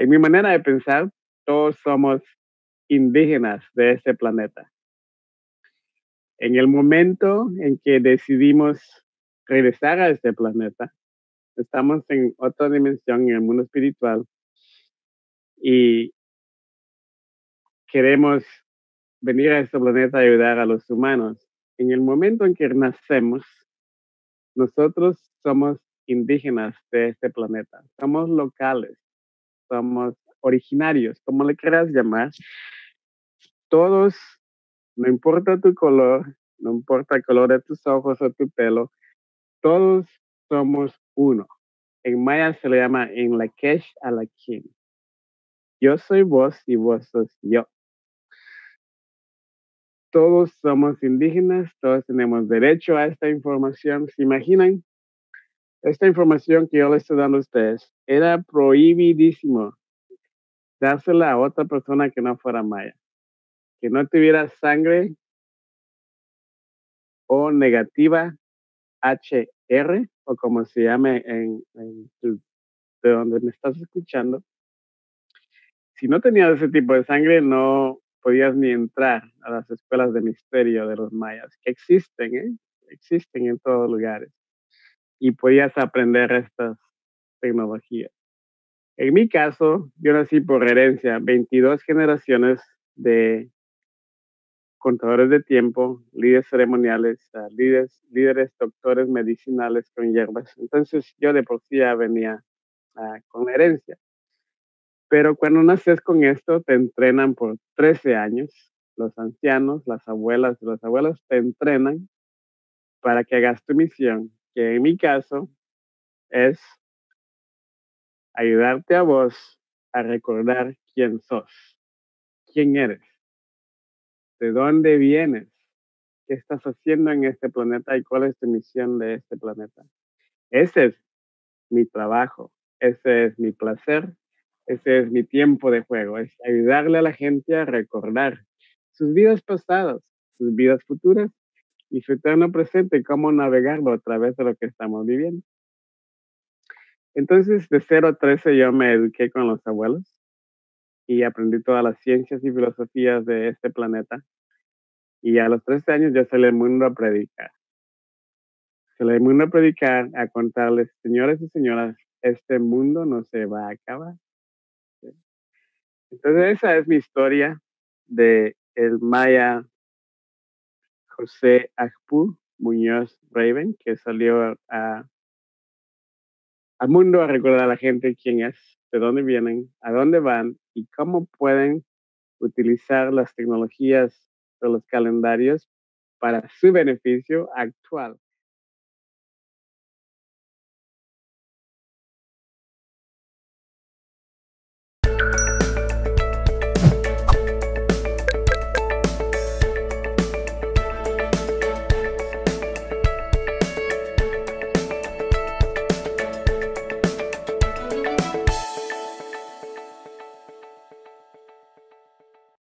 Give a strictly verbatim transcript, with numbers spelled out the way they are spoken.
En mi manera de pensar, todos somos indígenas de este planeta. En el momento en que decidimos regresar a este planeta, estamos en otra dimensión, en el mundo espiritual, y queremos venir a este planeta a ayudar a los humanos. En el momento en que nacemos, nosotros somos indígenas de este planeta, somos locales, somos originarios, como le quieras llamar. Todos, no importa tu color, no importa el color de tus ojos o tu pelo, todos somos uno. En maya se le llama en Lakesh Alakin. Yo soy vos y vos sos yo. Todos somos indígenas, todos tenemos derecho a esta información. ¿Se imaginan? Esta información que yo les estoy dando a ustedes era prohibidísimo dársela a otra persona que no fuera maya, que no tuviera sangre o negativa H R, o como se llame en, en tu- de donde me estás escuchando. Si no tenías ese tipo de sangre, no podías ni entrar a las escuelas de misterio de los mayas, que existen, ¿eh? Existen en todos lugares. Y podías aprender estas tecnologías. En mi caso, yo nací por herencia, veintidós generaciones de contadores de tiempo, líderes ceremoniales, uh, líderes, líderes, doctores medicinales con hierbas. Entonces yo de por sí ya venía uh, con herencia. Pero cuando naces con esto, te entrenan por trece años. Los ancianos, las abuelas, los abuelos te entrenan para que hagas tu misión, que en mi caso es ayudarte a vos a recordar quién sos, quién eres, de dónde vienes, qué estás haciendo en este planeta y cuál es tu misión de este planeta. Ese es mi trabajo, ese es mi placer, ese es mi tiempo de juego, es ayudarle a la gente a recordar sus vidas pasadas, sus vidas futuras y su eterno presente, cómo navegarlo a través de lo que estamos viviendo. Entonces, de cero a trece yo me eduqué con los abuelos y aprendí todas las ciencias y filosofías de este planeta. Y a los trece años yo salí al mundo a predicar. Salí al mundo a predicar, a contarles, señores y señoras, este mundo no se va a acabar. ¿Sí? Entonces esa es mi historia de el maya José Agpú Muñoz Raven, que salió a, al mundo a recordar a la gente quién es, de dónde vienen, a dónde van y cómo pueden utilizar las tecnologías de los calendarios para su beneficio actual.